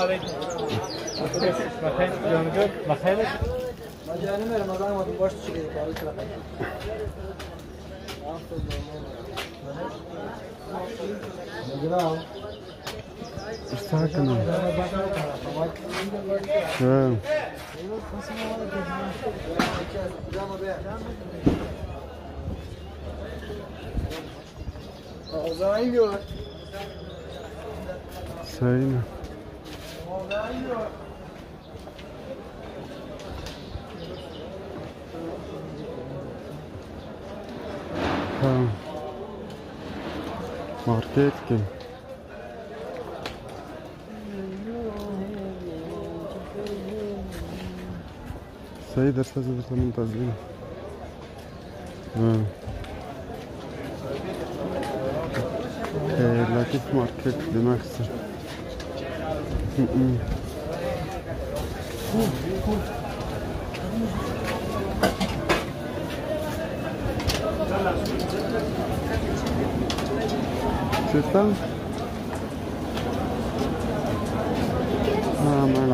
علیکم. بخیر جانگو بخیر. مجانی میرم از آن وقت باش چیکار کاری کرد. استاکنم. Sayın. Market ke. Sayı derse zaten muntazım. لطيف ماركت بمخزن. شفتم؟ مالا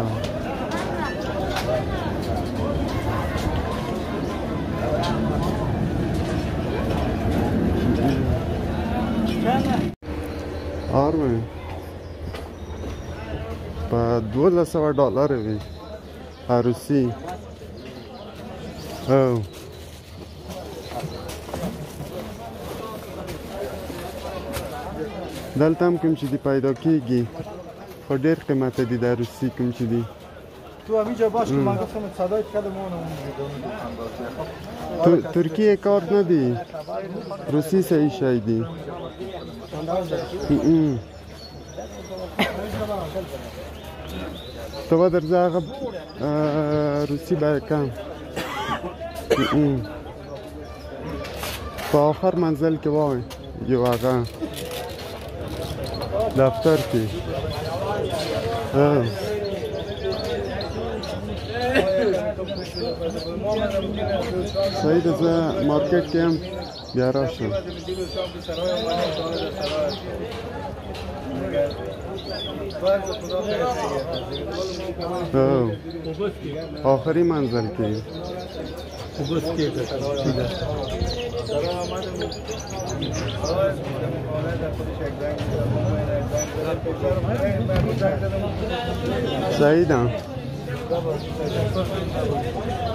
آرمه با $1200 وی عروسی او دلته هم کوم چې دی پیدا کیږي خو ډیر قیمته دي د عروسی کوم چې دی تو همینجا باش که من گفتم صدای کلمون تو ترکیه کار ندی روسی صحیح شای دی تو با در زاغب روسی با کم با آخر منزل که وای یه واقعا دفتر که سعید از مارکت که هم بیارا شد آخری منزل که سعیدم